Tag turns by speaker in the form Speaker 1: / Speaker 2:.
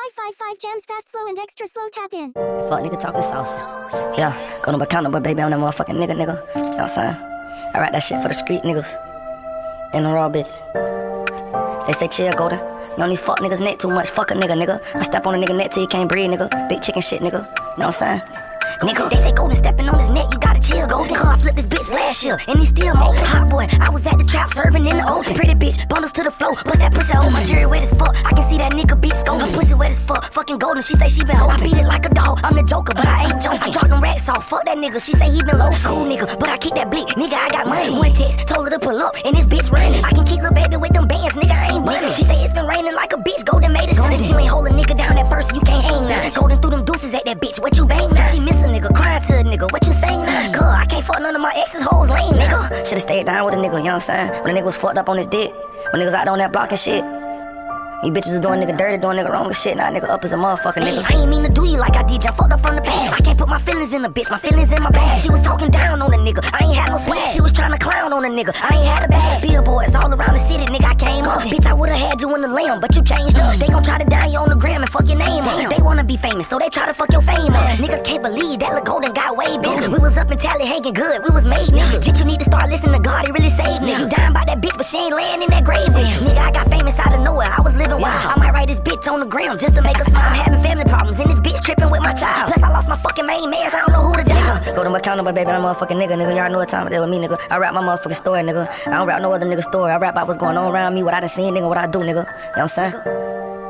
Speaker 1: 555 jams fast, slow, and extra slow tap in.
Speaker 2: Fuck nigga talking sauce. Yeah, go to my counter, but baby, I'm that motherfucking nigga. You know what I'm saying? I write that shit for the street niggas. And the raw bitch. They say chill, Golden. You on these fuck niggas neck too much. Fuck a nigga. I step on a nigga neck till he can't breathe, nigga. Big chicken shit, nigga. You know what I'm saying? Nigga, they say Golden stepping on his neck, you gotta chill, Golden. I flipped this bitch last year, and he still molding. Hot boy, I was at the trap serving in the open. Pretty bitch, bundles to the floor, but that pussy on my jury wet as fuck. I can see that nigga beat scope. Her pussy wet as fuck, fucking Golden. She say she been holding. I beat it like a dog, I'm the joker, but I ain't joking. I dropped them racks off, fuck that nigga. She say he been low, cool nigga, but I keep that blick, nigga. I got money. One text, told her to pull up, and this bitch running. I can keep the baby with them bands, nigga. I ain't bunning. She say it's been raining like a bitch. Golden made it. If you ain't hold a nigga down at first, you can't hang now. Golden threw them deuces at that bitch. What you bang now? She miss a nigga, crying to a nigga. What you saying now? Cuz I can't fuck none of my exes, hoes lame, nigga. Should've stayed down with a nigga, you know what I'm saying? When a nigga was fucked up on his dick, when niggas out on that block and shit. You bitches was doing nigga dirty, doing nigga wrong and shit. Now nigga up as a motherfucking nigga. I ain't mean to do you like I did, I fucked up from the past. I can't put my feelings in the bitch, my feelings in my bag. She was talking down on a nigga, I ain't had no swag. She was trying to clown on a nigga, I ain't had a bag. Billboards all around the city, nigga, I came up. Bitch, I would've had you in the lamb, but you changed up. They gon' try to down you on the gram and fuck your name up. They wanna be famous, so they try to fuck your fame up. Niggas can't believe that Lil Golden got way bigger. We was up in Tally hanging good, we was made, nigga. Shit, you need to start listening to God, he really saved me. You dying by that bitch, but she ain't laying in that grave with you. Nigga, I got famous out of nowhere, I was living wild. I might write this bitch on the ground just to make her smile. I'm having family problems, and this bitch tripping with my child. Plus, I lost my fucking main man, so I don't know who to dial. Go to my counter, but baby, I'm a motherfucking nigga. Y'all know what time it is with me, nigga. I rap my motherfucking story, nigga. I don't rap no other nigga story. I rap about what's going on around me, what I done seen, nigga, what I do, nigga. You know what I'm saying?